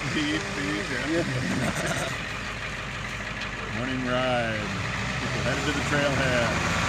Beep, beep, yeah. Morning ride. People headed to the trailhead.